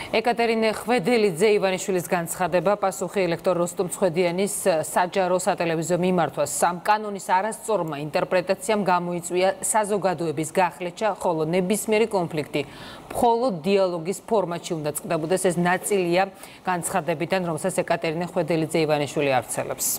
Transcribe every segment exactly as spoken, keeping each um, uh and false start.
ეკატერინე ხვედელიძე ივანიშვილის განცხადება პასუხი ელექტორ როსტომ ცხედიანის საჯარო სატელევიზიო მიმართვას სამ კანონის არასწორმა ინტერპრეტაციამ გამოიწვია საზოგადოების გახლეჩა, ხოლო ნებისმიერი კონფლიქტი მხოლოდ დიალოგის ფორმატში უნდა წყდებოდეს. ეს ნაწილია განცხადებიდან, რომელსაც ეკატერინე ხვედელიძე ივანიშვილი ავრცელებს.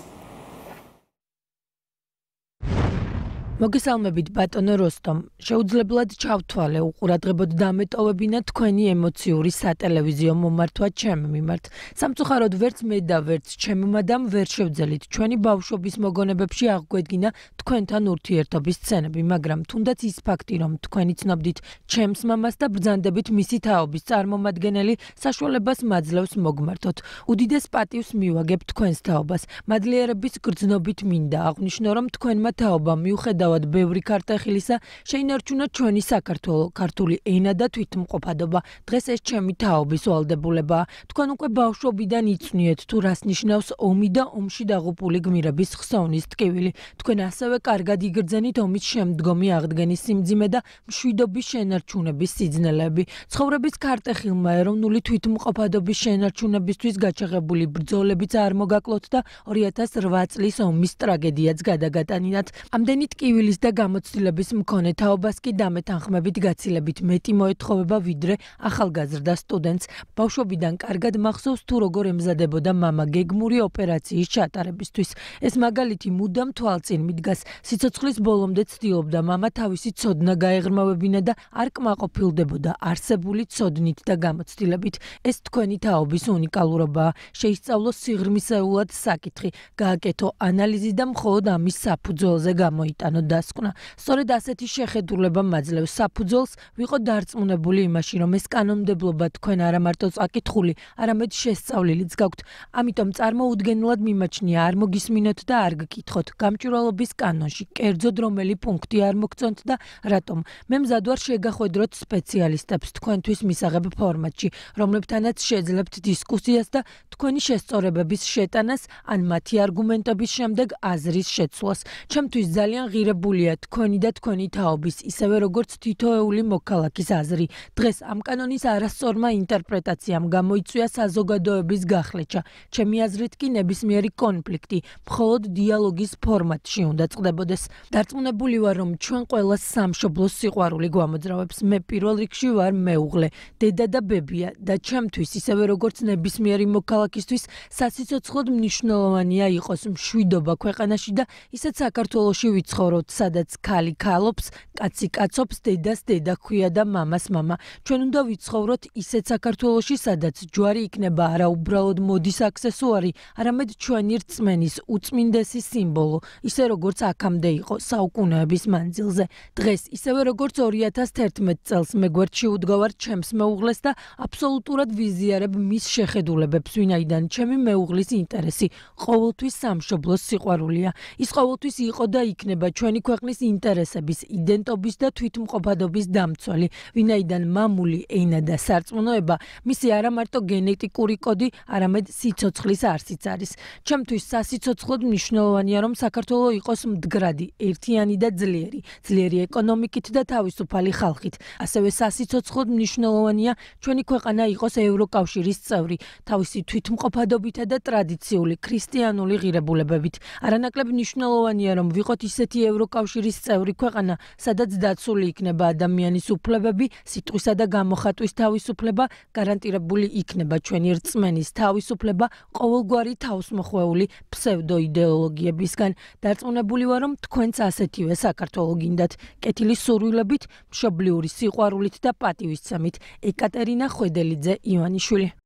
მოგესალმებით ბატონო როსტომ. შეუძლებლად ჩავთვალე უყურადღებოდ დამეტოვებინა თქვენი ემოციური სატელევიზიო მომართვა ჩემ მიმართ. სამწუხაროდ ვერც მე და ვერც ჩემი მადამ ვერ შევძელით ჩვენი ბავშვობის მოგონებებში აღგვედგინა თქვენთან ურთიერთობის სცენები, მაგრამ თუნდაც ის ფაქტი, რომ თქვენი ცნობდით ჩემს მამას და ბრძანდებით მისი თაობის წარმომადგენელი საშუალებას მაძლევს მოგმართოთ. უდიდეს პატივს მივაგებ თქვენს თაობას. მადლიერების გრძნობით მინდა აღვნიშნო, რომ თქვენმა თაობამ მიუხედავად ბევრი ქართეხილისა შეინარჩუნა ჩვენი საქართველო, ქართული ენა და თვითმყოფადობა. დღეს ეს ჩემი თაობის ვალდებულებაა. თქვენ უკვე ბავშვობიდან იცნიეთ თუ რას ნიშნავს ომი და ომში დაღუპული გმირების ხსოვნის ტკივილი. თქვენ ასევე კარგად იგრძენით ომის შემდგომი აღდგენის სიმძიმე და მშვიდობის შენარჩუნების სიძნელეები. ცხოვრების ქართეხილმა ეროვნული თვითმყოფადობის შენარჩუნებისთვის გაჩაღებული ბრძოლებიც არ მოგაკლოთ და ორი ათას რვა წლის ომის ტრაგედიაც გადაგატანინათ. ამდენი ტკივილი და გამოცდილების მქონე თაობას კი დამეთანხმებით გაცილებით მეტი მოეთხოვება ვიდრე ახალგაზრდა სტუდენტს. ბავშვობიდან კარგად მახსოვს თუ როგორ ემზადებოდა მამა გეგმური ოპერაციის ჩატარებისთვის. ეს მაგალითი მუდამ თვალწინ მიდგას. სიცოცხლის ბოლომდე ცდილობდა მამა თავისი ცოდნა გაეღრმავებინა და არ კმაყოფილდებოდა არსებული ცოდნით და გამოცდილებით. ეს თქვენი თაობის უნიკალურობაა. შეისწავლოს სიღრმისეულად საკითხი, გააკეთო ანალიზი და მხოლოდ ამის საფუძველზე გამოიტანო დასკვნა. სწორედ ასეთი შეხედულება მაძლევს საფუძველს ვიყო დარწმუნებული იმაში, რომ ეს კანონმდებლობა თქვენ არა მარტო წაკითხული, არამედ შესწავლილიც გაქვთ. ამიტომ წარმოუდგენლად მიმაჩნია არ მოგისმინოთ და არ გკითხოთ. გამჭვირვალობის კანონში კერძოდ რომელი პუნქტი არ მოგწონთ და რატომ. მე მზად ვარ შეგახვედროთ სპეციალისტებს თქვენთვის მისაღებ ფორმატში, რომლებთანაც შეძლებთ დისკუსიას და თქვენი შესწორებების შეტანას ან მათი არგუმენტების შემდეგ აზრის შეცვლას. ჩემთვის ძალიან ღირებულია თქვენი და თქვენი თაობის, ისევე როგორც თითოეული მოქალაქის აზრი. დღეს ამ კანონის არასწორმა ინტერპრეტაციამ გამოიწვია საზოგადოების გახლეჩა. ჩემი აზრით კი ნებისმიერი კონფლიქტი მხოლოდ დიალოგის ფორმატში უნდა წყდებოდეს. დარწმუნებული ვარ, რომ ჩვენ ყველას სამშობლოს სიყვარული გვამოძრავებს. მე პირველ რიგში ვარ მეუღლე, დედა და ბებია და ჩემთვის, ისევე როგორც ნებისმიერი მოქალაქისთვის, სასიცოცხლოდ მნიშვნელოვანია იყოს მშვიდობა ქვეყანაში და ისეთ საქართველოში ვიცხოვროთ, სადაც ქალი ქალობს, კაცი კაცობს, დედას დედა ქვია და მამას მამა. ჩვენ უნდა ვიცხოვროთ ისეთ საქართველოში, სადაც ჯვარი იქნება არა უბრალოდ მოდის აქსესუარი, არამედ ჩვენი რწმენის უწმინდესი სიმბოლო, ისე როგორც აქამდე იყო საუკუნეების მანძილზე. დღეს, ისევე როგორც ორი ათას თერთმეტ წელს მე გვერდში უდგავარ ჩემს მეუღლეს და აბსოლუტურად ვიზიარებ მის შეხედულებებს, ვინაიდან ჩემი მეუღლის ინტერესი ყოველთვის სამშობლოს სიყვარულია. ის ყოველთვის იყო და იქნება ჩვენი ქვეყნის ინტერესების, იდენტობის და თვითმყოფადობის დამცველი, ვინაიდან მამული ენა და სარწმუნოება მისი არა მარტო გენეტიკური კოდი, არამედ სიცოცხლის არსიც არის. ჩემთვის სასიცოცხლოდ მნიშვნელოვანია, რომ საქართველო იყოს მდგრადი, ერთიანი და ძლიერი, ძლიერი ეკონომიკით და თავისუფალი ხალხით. ასევე სასიცოცხლოდ მნიშვნელოვანია ჩვენი ქვეყანა იყოს ევროკავშირის წევრი, თავისი თვითმყოფადობითა და ტრადიციული ქრისტიანული ღირებულებებით. არანაკლებ მნიშვნელოვანია, რომ ვიყოთ ისეთი ევროკავშირის წევრი ქვეყანა, სადაც დაცული იქნება ადამიანის უფლებები, სიტყვისა და გამოხატვის თავისუფლება, გარანტირებული იქნება ჩვენი რწმენის თავისუფლება ყოველგვარი თავსმოხვეული ფსევდოიდეოლოგიებისგან. დარწმუნებული ვარ, რომ თქვენც ასეთივე საქართველო გინდათ. კეთილი სურვილებით, მშობლიური სიყვარულით და პატივისცემით. ეკატერინე ხვედელიძე ივანიშვილი.